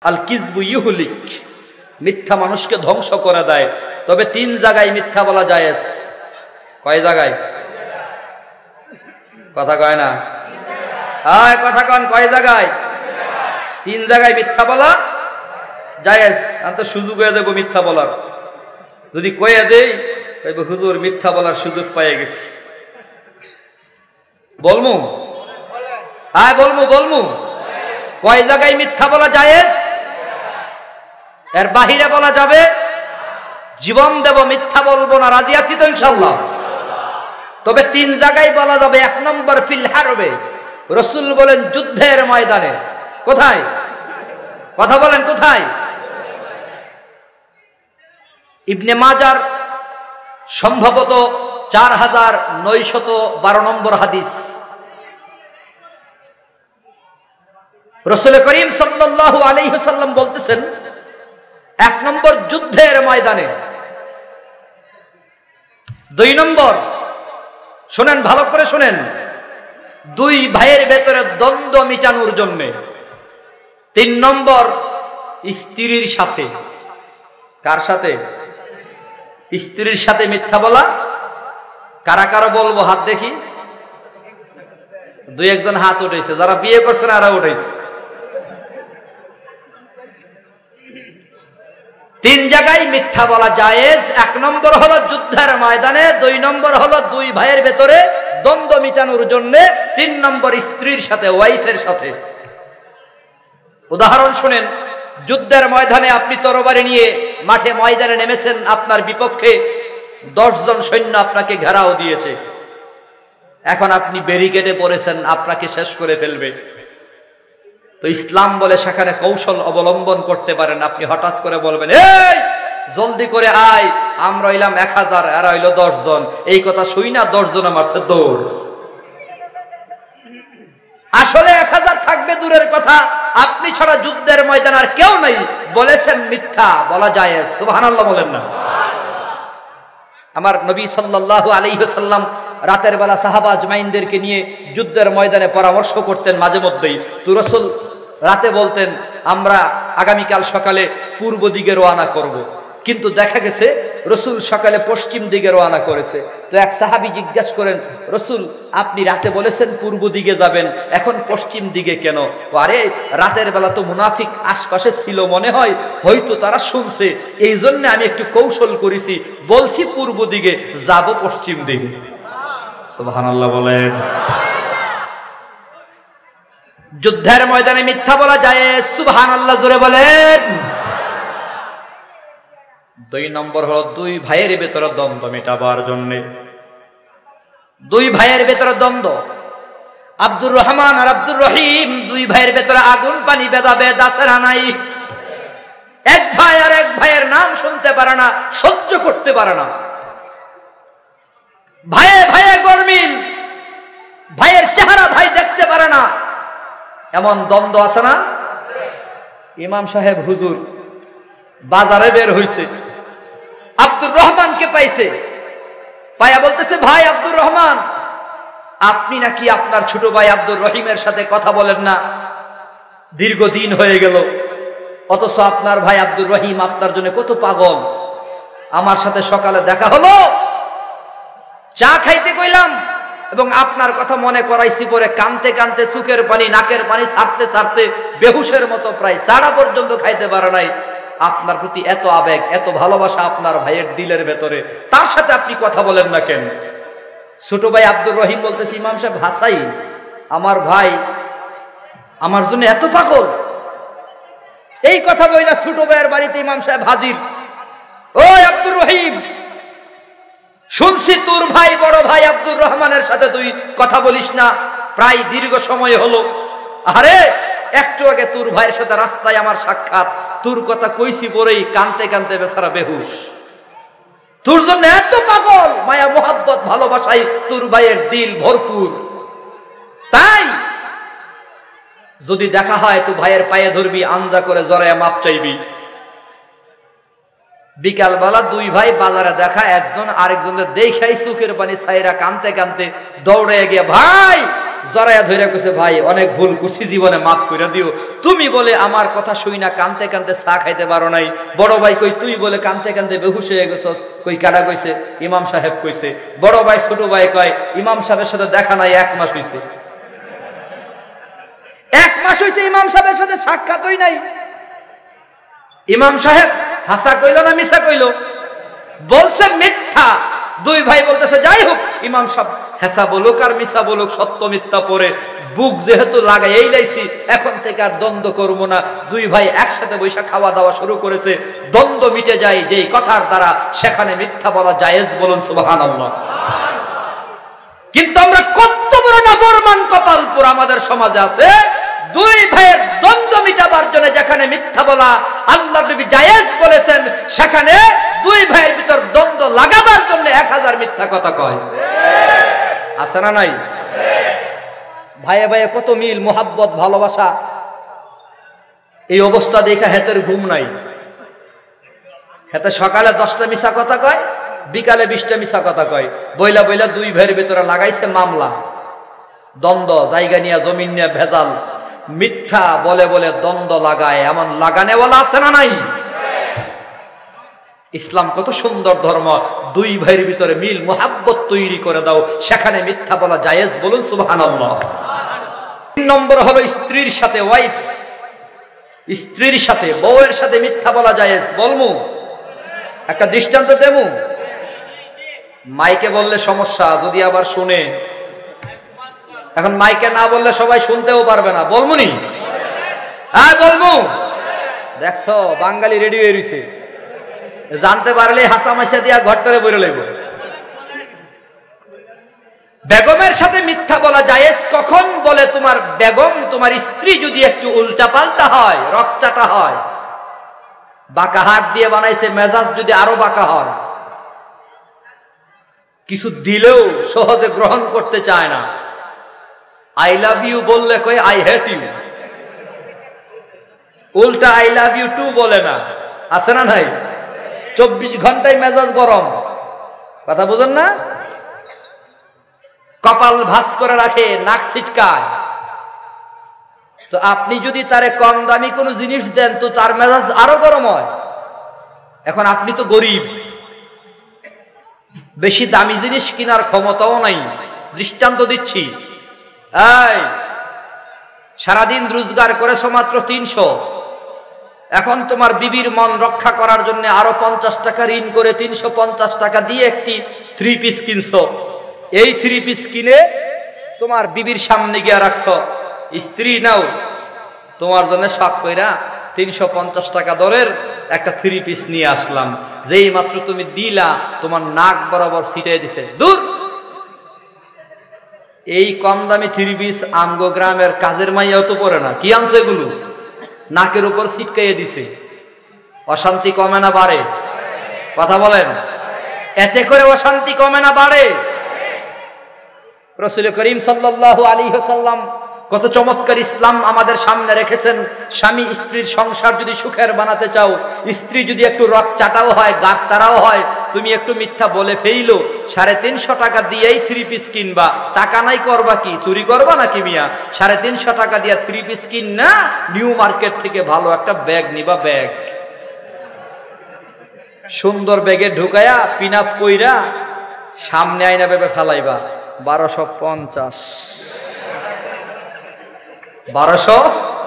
আল কিযবু ইউহলিক, মিথ্যা মানুষকে ধ্বংস করে দেয়। তবে 3 জায়গায় মিথ্যা বলা জায়েজ। কয় জায়গায়? কথা কয় না, হায় কথা কন, কয় জায়গায়? 3 জায়গায় মিথ্যা বলা জায়েজ। আমি তো সুযোগ হয়ে দেবো মিথ্যা বলার, যদি কয়ে দেই তবে হুজুর মিথ্যা বলার সুযোগ পেয়ে গেছি। বলমু? হ্যাঁ বলমু। কয় জায়গায় মিথ্যা বলা জায়েজ? এর বাহিরে বলা যাবে? জীবন দেব মিথ্যা বলবো না, রাজি আছি তো ইনশাআল্লাহ? তবে 3 জায়গায় বলা যাবে। 1 নম্বর ফিল হারবে, রাসূল বলেন যুদ্ধের ময়দানে। কোথায়? কথা বলেন কোথায়? ইবনে মাজার সম্ভবত 4912 নম্বর হাদিস। রাসূল করিম সাল্লাল্লাহু আলাইহি ওয়াসাল্লাম বলতেছেন 1 নম্বর যুদ্ধের ময়দানে। 2 নম্বর, শুনেন ভালো করে শুনেন, 2 ভাইয়ের ভেতরে দ্বন্দ্ব মিটানোর জন্য। 3 নম্বর, স্ত্রীর সাথে। কার সাথে? স্ত্রীর সাথে মিথ্যা বলা। কারা কারা বলবো হাত দেখি? 2-1 জন হাত উঠেছে, যারা বিয়ে করছেন আরা উঠেছে। 3 জায়গায় মিথ্যা বলা জায়েজ। 1 নম্বর হলো যুদ্ধের ময়দানে, 2 নম্বর হলো 2 ভাইয়ের ভেতরে দ্বন্দ্ব মিটানোর জন্য, 3 নম্বর স্ত্রীর সাথে, ওয়াইফের সাথে। উদাহরণ শুনেন, যুদ্ধের ময়দানে আপনি তরবারি নিয়ে মাঠে ময়দানে নেমেছেন, আপনার বিপক্ষে 10 জন সৈন্য আপনাকে ঘেরাও দিয়েছে। এখন আপনি ব্যারিকেডে পড়েছেন, আপনাকে শেষ করে ফেলবে। তো ইসলাম বলে সেখানে কৌশল অবলম্বন করতে পারেন। আপনি হঠাৎ করে বলবেন, এই জলদি করে আয়, আমরা হইলাম 1000, এরা হইল 10 জন। এই কথা শুই না 10 জন মারছে দৌড়। আসলে 1000 থাকবে দূরের কথা, আপনি ছাড়া যুদ্ধের ময়দান আর কেউ নাই। বলেছেন মিথ্যা বলা জায়েজ। সুবহানাল্লাহ বলেন না? আমার নবী সাল্লাল্লাহু আলাইহি ওয়াসাল্লাম রাতের বেলা সাহাবা আজমাইনদেরকে নিয়ে যুদ্ধের ময়দানে পরামর্শ করতেন মাঝে মধ্যেই। তো রাসূল রাতে বলতেন, আমরা আগামীকাল সকালে পূর্ব দিকে রওনা করব। কিন্তু দেখা গেছে রাসূল সকালে পশ্চিম দিকে রওনা করেছে। তো এক সাহাবী জিজ্ঞাসা করেন, রাসূল আপনি রাতে বলেছেন পূর্ব দিকে যাবেন, এখন পশ্চিম দিকে কেন? আরে রাতের বেলা তো মুনাফিক আশপাশে ছিল, মনে হয় হয়তো তারা শুনছে, এই জন্য আমি একটু কৌশল করেছি, বলছি পূর্ব দিকে, যাব পশ্চিম দিকে। সুবহানাল্লাহ বলেন। যুদ্ধের ময়দানে মিথ্যা বলা জায়েজ। সুবহানাল্লাহ জোরে বলেন। 2 নম্বর হলো 2 ভাইয়ের ভেতরে দ্বন্দ্ব মেটাবার জন্য। 2 ভাইয়ের ভেতরে দ্বন্দ্ব, আব্দুর রহমান আর আব্দুর রহিম, 2 ভাইয়ের ভেতরে আগুন পানি ভেদাভেদ আছে না নাই? এক ভাই আর এক ভাইয়ের নাম শুনতে পারে না, সহ্য করতে পারে না। ভাইয়ে ভাইয়ে গরমিল, ভাইয়ের চেহারা ভাই দেখতে পারে না, এমন দ্বন্দ্ব আছে না? ইমাম সাহেব হুজুর বাজারে বের হইছে, আব্দুর রহমানকে পাইছে, পাইয়া বলতেছে, ভাই আব্দুর রহমান, আপনি নাকি আপনার ছোট ভাই আব্দুর রহিমের সাথে কথা বলেন না, দীর্ঘদিন হয়ে গেল, অথচ আপনার ভাই আব্দুর রহিম আপনার জন্য কত পাগল। আমার সাথে সকালে দেখা হলো, চা খাইতে কইলাম এবং আপনার কথা মনে করাইছি, পরে কানতে কানতে চোখের পানি নাকের পানি ছাড়তে ছাড়তে বেহুশের মতো প্রায় চাড়া পর্যন্ত খাইতে পারে নাই। আপনার প্রতি এত আবেগ, এত ভালোবাসা আপনার ভাইয়ের দিলের ভেতরে, তার সাথে আপনি কথা বলেন না কেন? ছোট ভাই আব্দুর রহিম বলতেছে, ইমাম সাহেব হাসাই, আমার ভাই আমার জন্য এত পাগল। এই কথা বইলা ছোট ভাইয়ের বাড়িতে ইমাম সাহেব হাজির। ওই আব্দুর রহিম, শুনছি তোর ভাই বড় ভাই আব্দুর রহমানের সাথে তুই কথা বলিস না, প্রায় দীর্ঘ সময় হলো। আরে একটু আগে তোর ভাইয়ের সাথে রাস্তায় আমার সাক্ষাৎ, তোর কথা কইছি পরেই কানতে কানতে বেচারা বেহুশ। তোর জন্য এত পাগল, মায়া মোহাব্বত ভালোবাসাই তোর ভাইয়ের দিল ভরপুর। তাই যদি দেখা হয় তো ভাইয়ের পায়ে ধরবি, আঞ্জা করে জড়াইয়া মাপ চাইবি। বিকাল বেলা 2 ভাই বাজারে দেখা, একজন আরেকজনের দেখাই চোখের পানি ছাইরা কানতে কানতে দৌড়ে গিয়ে, ভাই জড়াইয়া ধইরা কইছে ভাই অনেক ভুল করছি, জীবনে মাফ করে দিও। তুমি বলে আমার কথা শুই না কানতে কানতে চা খাইতে পারো নাই। বড় ভাই কই তুই বলে কানতে কানতে বেহুশ হয়ে গেছস। কই কারা কইছে? ইমাম সাহেব কইছে। বড় ভাই ছোট ভাই কয় ইমাম সাহেবের সাথে দেখা নাই 1 মাস হইছে। 1 মাস হইছে ইমাম সাহেবের সাথে সাক্ষাৎ হই নাই। ইমাম সাহেব হাসা কইল না মিছা কইল? বলছে মিথ্যা। দুই ভাই বলতেছে যাই হোক ইমাম সাহেব হেসা বলুক আর মিছা বলুক, সত্য মিথ্যা পরে বুক যেহেতু লাগাই এই লাইছি, এখন থেকে আর দ্বন্দ্ব করবো না। দুই ভাই একসাথে বৈশা খাওয়া দাওয়া শুরু করেছে। দ্বন্দ্ব মিটে যায় যেই কথার দ্বারা, সেখানে মিথ্যা বলা জায়েজ। বলুন সুবহানাল্লাহ। কিন্তু আমরা কত বড় নাফরমান কপালপুর আমাদের সমাজে আছে, দুই ভাইয়ের দ্বন্দ্ব মিটাবার জন্য যেখানে মিথ্যা বলা আল্লাহ নবী জায়েজ বলেছেন, সেখানে দুই ভাইয়ের ভিতর দ্বন্দ্ব লাগাবার জন্য 1000 মিথ্যা কথা কয়। আছে না নাই? ভাইয়ে ভাইয়ে কত মিল, মোহাব্বত, ভালোবাসা। এই অবস্থা দেখা হেতের ঘুম নাই। হেতে সকালে 10টা মিছা কথা কয়, বিকালে 20টা মিছা কথা কয়। বইলা বইলা দুই ভাইয়ের ভিতরে লাগাইছে মামলা, দ্বন্দ্ব, জায়গা নিয়ে, জমিন নিয়ে ভেজাল। মিথ্যা বলে বলে দ্বন্দ্ব লাগায়, এমন লাগানেওয়ালা আছে না নাই? ইসলাম কত সুন্দর ধর্ম। দুই ভাইয়ের ভিতরে মিল মোহাব্বত তৈরি করে দাও, সেখানে মিথ্যা বলা জায়েজ। বলুন সুবহানাল্লাহ। 3 নম্বর হলো স্ত্রীর সাথে, ওয়াইফ, স্ত্রীর সাথে, বউয়ের সাথে মিথ্যা বলা জায়েজ। বলমু একটা দৃষ্টান্ত দেবো। মাইকে বললে সমস্যা, যদি আবার শুনে। এখন মাইকে না বললে সবাই শুনতেও পারবে না। বলমুনি? হ্যাঁ বলমু। দেখছো বাঙালি রেডি হয়ে রয়েছে, জানতে পারলে হাসা মাসা দিয়া ঘর থেকে বেরো লাগবে। বেগমের সাথে মিথ্যা বলা জায়েজ কখন? বলে তোমার বেগম, তোমার স্ত্রী যদি একটু উল্টা পাল্টা হয়, রকচাটা হয়, বাঁকা হাত দিয়ে বানাইছে, মেজাজ যদি আরো বাঁকা হয়, কিছু দিলেও সহজে গ্রহণ করতে চায় না। আই লাভ ইউ বললে কই আই হেট ইউ, উল্টা আই লাভ ইউ টু বলে না। আছে না নাই? 24 ঘন্টায় মেজাজ গরম। কথা বুঝেন না? কপাল ভাঁজ করে রাখে, নাক ছিটকায়। তো আপনি যদি তারে কম দামি কোনো জিনিস দেন তো তার মেজাজ আরো গরম হয়। এখন আপনি তো গরিব, বেশি দামি জিনিস কেনার ক্ষমতাও নাই। দৃষ্টান্ত দিচ্ছি, এই সারাদিন রোজগার করেছো মাত্র 300, এখন তোমার বিবির মন রক্ষা করার জন্য আরো 50 টাকা ঋণ করে 350 টাকা দিয়ে একটি 3 পিস কিনছো। এই 3 পিস কিনে তোমার বিবির সামনে গিয়ে রাখছো। স্ত্রী নাও, তোমার জন্য শখ কইরা 350 টাকা দরের একটা 3 পিস নিয়ে আসলাম। যেই মাত্র তুমি দিলা, তোমার নাক বরাবর ছিটিয়ে দিছে। দূর, এই কম দামি 3 পিস আমগো গ্রামের কাজের মাইয়াও তো পরে না। কি আনছে এগুলো? নাকের উপর ছিটকাইয়ে দিছে। অশান্তি কমে না বাড়ে? কথা বলেন। এতে করে অশান্তি কমে না বাড়ে? রাসূল করিম সাল্লাল্লাহু আলাইহি ওয়াসাল্লাম কত চমৎকার ইসলাম আমাদের সামনে রেখেছেন। স্বামী স্ত্রীর সংসার যদি সুখের বানাতে চাও, স্ত্রী যদি একটু রক চাটাও হয়, গাঁটতারাও হয়, তুমি একটু মিথ্যা বলে ফেইলো, 350 টাকা দিয়েই 3 পিস কিনবা। টাকা নাই করবা কি? চুরি করবা নাকি মিয়া? 350 টাকা দিয়ে 3 পিস কিন না, নিউ মার্কেট থেকে ভালো একটা ব্যাগ নিবা। ব্যাগ সুন্দর ব্যাগে ঢুকায়া পিন আপ কইরা সামনে আইনা ভেবে ফেলাইবা। 1250, 1200।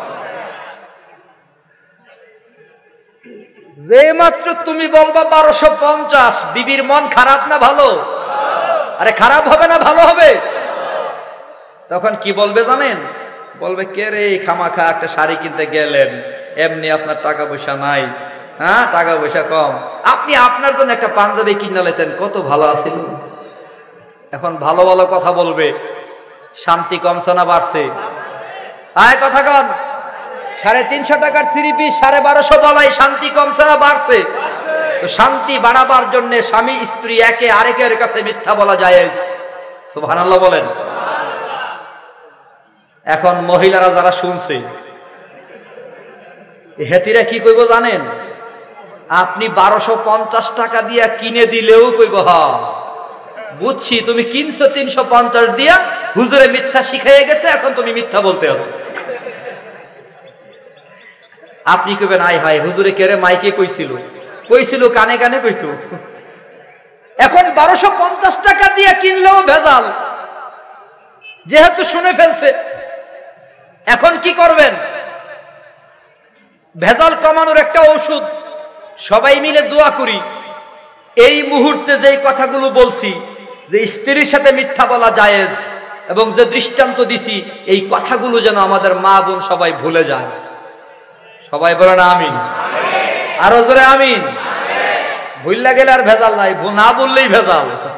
যে মাত্র তুমি বলবা 1250, বিবির মন খারাপ না ভালো? আরে খারাপ হবে না ভালো হবে? তখন কি বলবে জানেন? বলবে কে রে, খামাখা একটা শাড়ি কিনতে গেলেন, এমনি আপনার টাকা পয়সা নাই। হ্যাঁ, টাকা পয়সা কম, আপনি আপনার জন্য একটা পাঞ্জাবি কিনে নিতেন, কত ভালো আছিল। এখন ভালো ভালো কথা বলবে। শান্তি কমছে না বাড়ছে? আয় কথা কন। 350 টাকার 3 পিস 1250 বলাই শান্তি কমছে না বাড়ছে? তো শান্তি বাড়াবার জন্য স্বামী স্ত্রী একে আরেকের কাছে মিথ্যা বলা জায়েজ। সুবহানাল্লাহ বলেন। এখন মহিলারা যারা শুনছে, হেতিরা কি কইব জানেন? আপনি 1250 টাকা দিয়ে কিনে দিলেও কইব হ্যাঁ, বুঝছি তুমি কিনছো 350 দিয়া, হুজুরে মিথ্যা শিখাইয়ে গেছে, এখন তুমি মিথ্যা বলতে আছো। আপনি কইবেন আয় হায় হুজুরে কেরে মাইকে কইছিল কানে কানে কইতো। এখন 1250 টাকা দিয়ে কিনলেও ভেজাল, যেহেতু শুনে ফেলছে। এখন কি করবেন? ভেজাল কমানোর একটা ঔষধ, সবাই মিলে দোয়া করি এই মুহূর্তে যেই কথাগুলো বলছি, যে স্ত্রীর সাথে মিথ্যা বলা জায়েজ এবং যে দৃষ্টান্ত দিছি, এই কথাগুলো যেন আমাদের মা বোন সবাই ভুলে যায়। সবাই বলেন আমিন। আরো জোরে আমিন। ভুললা গেলে আর ভেজাল নাই, না বললেই ভেজাল।